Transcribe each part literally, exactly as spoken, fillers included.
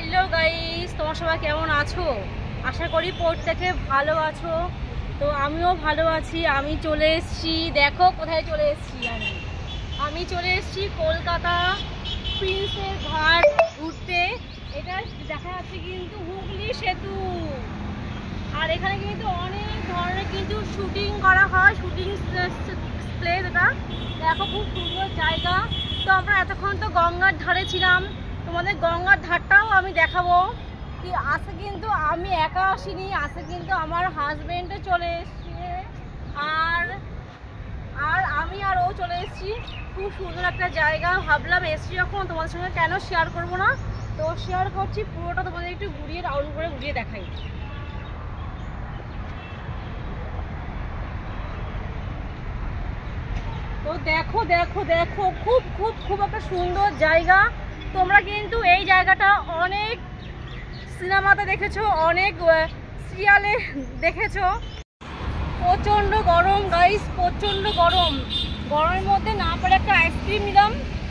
Hello guys, তোমরা সবাই কেমন আছো? আশা করি প্রত্যেকে ভালো আছো। তো আমিও ভালো আছি। আমি চলে এসেছি, দেখো কোথায় চলে এসেছি। আমি আমি চলে এসেছি কলকাতা প্রিন্সের ঘাট ঘুরতে। এটা দেখা যাচ্ছে কিন্তু হুগলি সেতু। আর এখানে কিন্তু অনেক ধরনের কিন্তু শুটিং করা হয়, শুটিং প্লেস। এটা দেখো খুব সুন্দর জায়গা। তো আমরা এতক্ষণ তো গঙ্গার ধারে ছিলাম, তোমাদের গঙ্গার ধারটাও আমি দেখাবো। কি আসে কিন্তু আমি একা আসিনি, আসে কিন্তু আমার হাজবেন্ডও চলে এসছে, আর আর আমি আর ও চলে এসেছি। খুব সুন্দর একটা জায়গা। ভাবলাম এসছি যখন তোমাদের সঙ্গে কেন শেয়ার করবো না, তো শেয়ার করছি। পুরোটা তোমাদের একটু ঘুরিয়ে রাউন্ড করে ঘুরিয়ে দেখাই। তো দেখো দেখো দেখো খুব খুব খুব একটা সুন্দর জায়গা। তোমরা কিন্তু এই জায়গাটা অনেক সিনেমাতে দেখেছো, অনেক সিরিয়ালে দেখেছো। প্রচণ্ড গরম গাইস, প্রচণ্ড গরম। গরমের মধ্যে না পারে একটা আইসক্রিম নিলাম।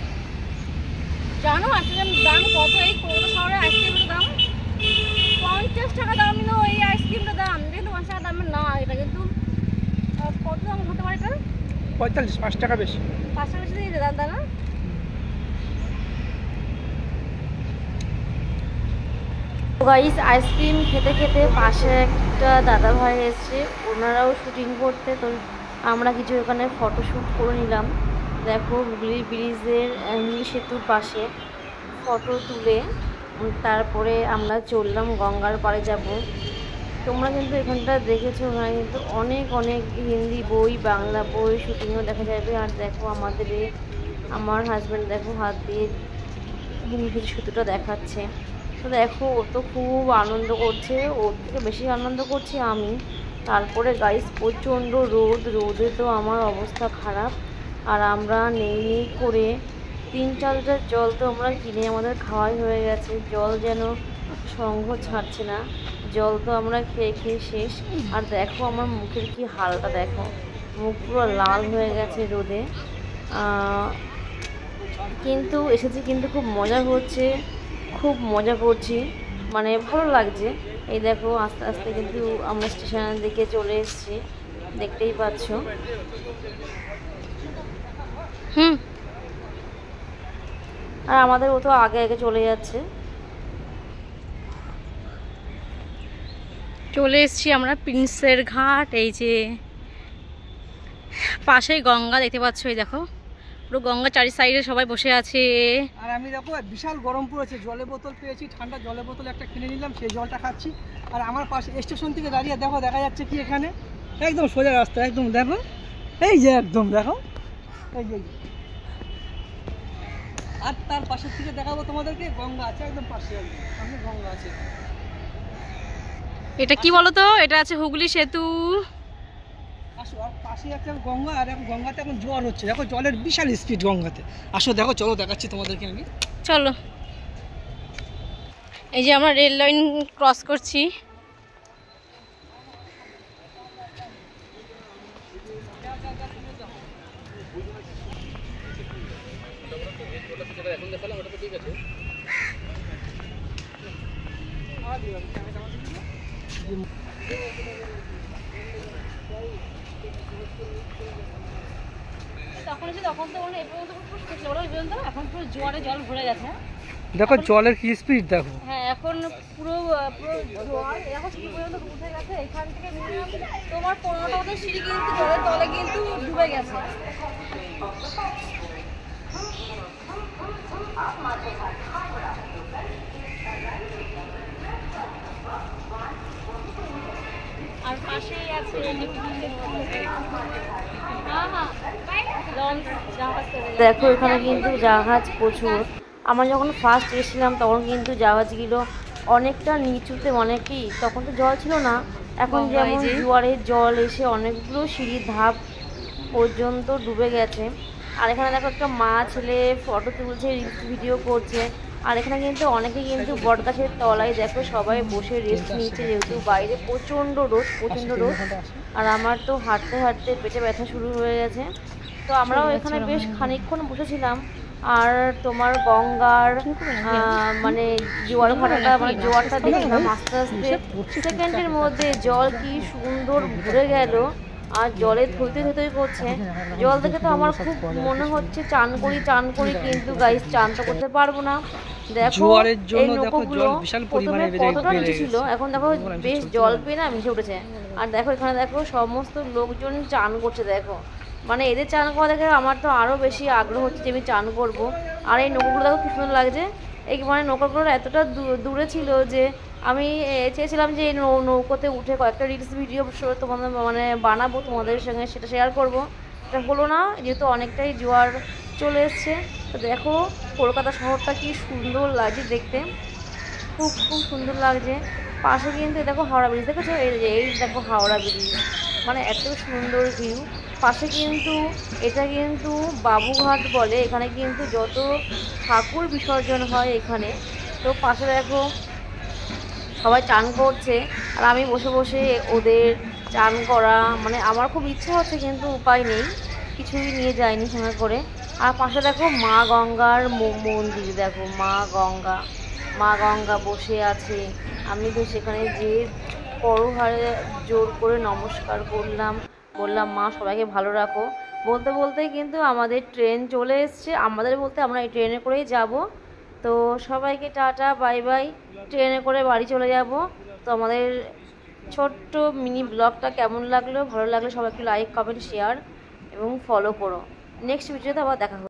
জানো আইসক্রিম দাম কত? এই কলকাতা শহরে আইসক্রিমের দাম পঞ্চাশ টাকা দাম নিল। এই আইসক্রিমটার দাম কিন্তু পঞ্চাশ টাকা দামের না, এটা কিন্তু কত দাম হতে পারে? এটা পঁয়তাল্লিশ, পাঁচ টাকা বেশি। পাঁচ টাকা বেশি দিয়ে দাম না। গাইস আইসক্রিম খেতে খেতে পাশে একটা দাদা ভাই এসছে, ওনারাও শুটিং করতে। তো আমরা কিছু ওখানে ফটোশ্যুট করে নিলাম। দেখো হুগলি ব্রিজের হুগলি সেতুর পাশে ফটো তুলে তারপরে আমরা চললাম গঙ্গার পাড়ে যাব। তোমরা কিন্তু এখানটা দেখেছো, ওখানে কিন্তু অনেক অনেক হিন্দি বই, বাংলা বই শুটিংও দেখা যাবে। আর দেখো আমাদের আমার হাজব্যান্ড দেখো হাত দিয়ে হুগলি সেতুটা দেখাচ্ছে। তো দেখো ও তো খুব আনন্দ করছে, ওর থেকে বেশি আনন্দ করছি আমি। তারপরে গাইস প্রচণ্ড রোদ, রোদে তো আমার অবস্থা খারাপ। আর আমরা নেই নেই করে তিন চার লিটার জল তো আমরা কিনে আমাদের খাওয়াই হয়ে গেছে। জল যেন সঙ্গ ছাড়ছে না, জল তো আমরা খেয়ে খেয়ে শেষ। আর দেখো আমার মুখের কি হালটা দেখো, মুখ পুরো লাল হয়ে গেছে রোদে। কিন্তু এসেছি, কিন্তু খুব মজা হচ্ছে, খুব মজা করছি, মানে ভালো লাগছে। এই দেখো আস্তে আস্তে কিন্তু আমরা স্টেশনের দিকে চলে এসেছি, দেখতেই পাচ্ছ। হুম আর আমাদের ও তো আগে আগে চলে যাচ্ছে। চলে এসেছি আমরা প্রিন্সের ঘাট। এই যে পাশেই গঙ্গা দেখতে পাচ্ছ, এই দেখো পুরো গঙ্গা চারি সাইডে সবাই বসে আছে। আর আমি দেখো বিশাল গরম পড়েছে, জলের বোতল পেয়েছি, ঠান্ডা জলের বোতল একটা কিনে নিলাম, সেই জলটা খাচ্ছি। আর আমার পাশে স্টেশন থেকে দাঁড়িয়ে দেখো দেখা যাচ্ছে কি এখানে একদম সোজা রাস্তা, একদম দেখো এই যে একদম দেখো এই যে। আর তার পাশের থেকে দেখাবো তোমাদেরকে গঙ্গা আছে একদম পাশে, সামনে গঙ্গা আছে। এটা কি বলো তো? এটা আছে হুগলি সেতু। আসো, আর পাশে একটা গঙ্গা, আর এখন গঙ্গাতে এখন জোয়ার হচ্ছে, দেখো জলের বিশাল স্পিড গঙ্গাতে। আসো দেখো, চলো দেখাচ্ছি তোমাদেরকে আমি। চলো, এই যে আমরা রেল লাইন ক্রস করছি। তখন তখন তো এই পর্যন্ত এখন পুরো জোয়ারে জল ভরে গেছে। দেখো জলের কি স্পিড দেখো। হ্যাঁ এখন পুরো পুরো জোয়ার এখন সিঁড়ি পর্যন্ত উঠে গেছে। এখান থেকে মিনিমাম তোমার পনেরোটা মতো সিঁড়ি কিন্তু জলের তলে কিন্তু ডুবে গেছে। আর পাশেই আছে দেখো এখানে কিন্তু জাহাজ প্রচুর। আমরা যখন ফার্স্ট এসেছিলাম তখন কিন্তু জাহাজগুলো অনেকটা নিচুতে, মানে কি তখন তো জল ছিল না। এখন যেমন জোয়ারের জল এসে অনেকগুলো সিঁড়ির ধাপ পর্যন্ত ডুবে গেছে। আর এখানে দেখো একটা মা ছেলে ফটো তুলছে, রিলস ভিডিও করছে। আর এখানে কিন্তু অনেকে কিন্তু বটগাছের তলায় দেখো সবাই বসে রেস্ট নিচ্ছে, যেহেতু বাইরে প্রচণ্ড রোদ, প্রচণ্ড রোদ। আর আমার তো হাঁটতে হাঁটতে পেটে ব্যথা শুরু হয়ে গেছে। তো আমরাও এখানে বেশ খানিকক্ষণ বসেছিলাম। আর তোমার গঙ্গার মানে জোয়ার ভাটাটা মানে জোয়ারটা দেখলাম আস্তে আস্তে সেকেন্ডের মধ্যে জল কি সুন্দর ভরে গেল আর জলে থইতে থইতে করছে। জল দেখে তো আমার খুব মনে হচ্ছে চান করি চান করি কিন্তু গাইস চান তো করতে পারবো না। দেখো এই নৌকোগুলো প্রথমে কতটা নিচে ছিল, এখন দেখো বেশ জল পেয়ে না মিশে উঠেছে। আর দেখো এখানে দেখো সমস্ত লোকজন চান করছে। দেখো মানে এদের চান করা দেখে আমার তো আরও বেশি আগ্রহ হচ্ছে যে আমি চান করবো। আর এই নৌকাগুলো দেখো কি সুন্দর লাগছে। এই মানে নৌকাগুলো এতটা দূরে ছিল যে আমি চেয়েছিলাম যে এই নৌকোতে উঠে কয়েকটা রিলস ভিডিও তোমাদের মানে বানাবো, তোমাদের সঙ্গে সেটা শেয়ার করবো। এটা হলো না যেহেতু অনেকটাই জোয়ার চলে এসছে। তো দেখো কলকাতা শহরটা কি সুন্দর লাগছে দেখতে, খুব খুব সুন্দর লাগছে। পাশে কিন্তু দেখো হাওড়া ব্রিজ দেখেছো, এই যে এই দেখো হাওড়া ব্রিজ, মানে এত সুন্দর ভিউ। পাশে কিন্তু এটা কিন্তু বাবুঘাট বলে, এখানে কিন্তু যত ঠাকুর বিসর্জন হয় এখানে। তো পাশে দেখো সবাই চান করছে আর আমি বসে বসে ওদের চান করা মানে আমার খুব ইচ্ছে হচ্ছে কিন্তু উপায় নেই, কিছুই নিয়ে যায়নি সঙ্গে করে। আর পাশে দেখো মা গঙ্গার মন্দির, দেখো মা গঙ্গা মা গঙ্গা বসে আছে। আমি তো সেখানে যে করহারে জোর করে নমস্কার করলাম, বললাম মা সবাইকে ভালো রাখো। বলতে বলতেই কিন্তু আমাদের ট্রেন চলে এসছে, আমাদের বলতে আমরা এই ট্রেনে করেই যাব। তো সবাইকে টাটা বাই বাই, ট্রেনে করে বাড়ি চলে যাব। তো আমাদের ছোট্ট মিনি ব্লগটা কেমন লাগলো, ভালো লাগলে সবাই একটু লাইক কমেন্ট শেয়ার এবং ফলো করো। নেক্সট ভিডিওতে আবার দেখা হবে।